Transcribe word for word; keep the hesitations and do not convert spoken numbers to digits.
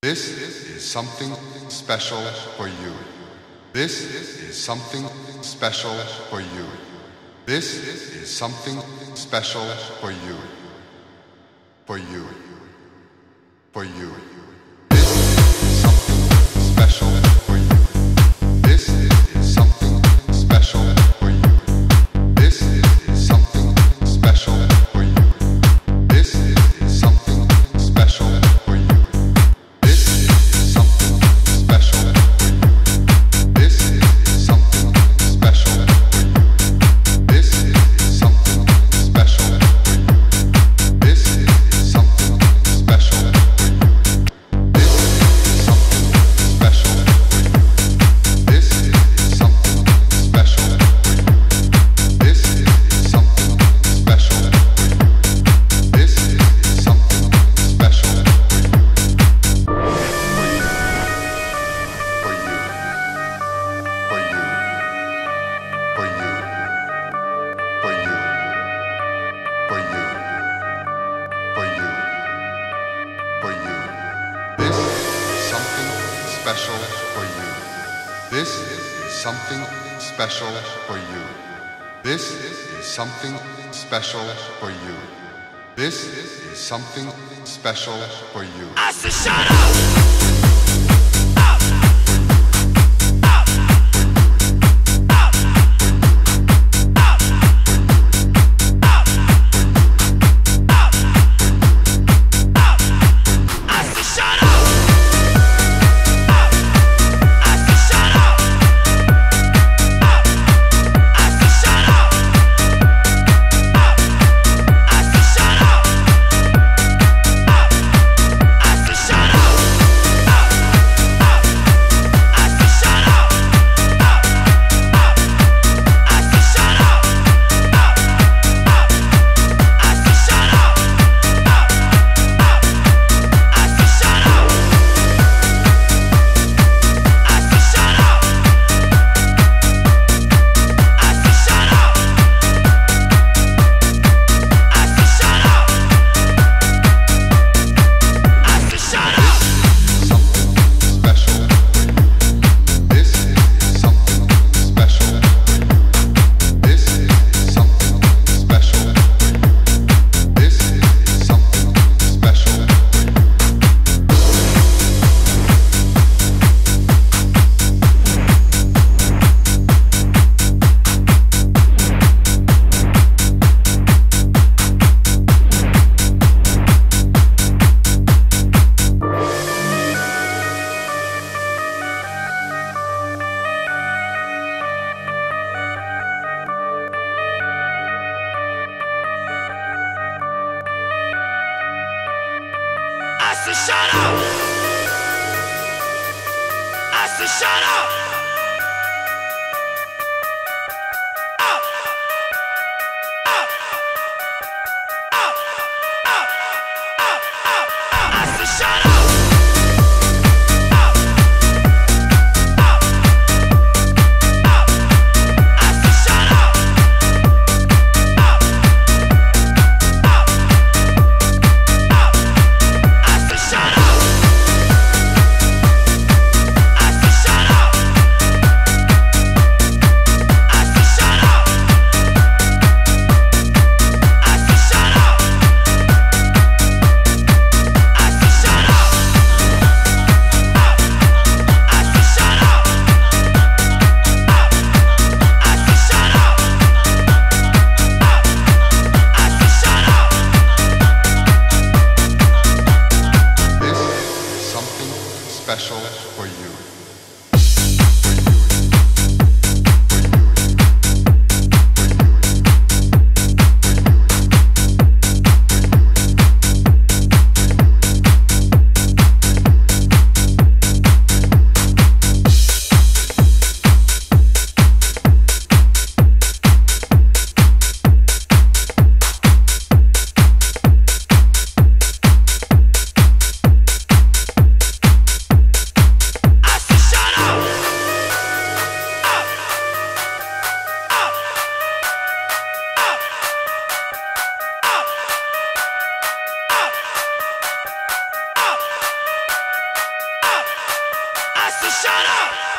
This is something special for you. This is something special for you. This is something special for you. For you. For you. This is something special for you. This is something special for you. This is something special for you. This is something special for you. This is something special for you. This is something special for you. This is something special for you. This is something special for you. This is something special for you. This is something special for you. This is something special for you. This is something special for you. For you. For you. For you. For you. For you. For you. For you. This is something special for you. This is something special for you. This is something special for you. This is something special for you. I said shut up! I said shut up! I said shut up! Up! Up! Up! Up! Up! Up! I said shut up! Up! Up! Up! I said shut up! Up! Up! Up! I said shut up! I said shut up! I said shut up! I said shut up! I said shut up! Up! I said shut up! Up! I said shut up! Up! I said shut up! This is something special for you. shut up.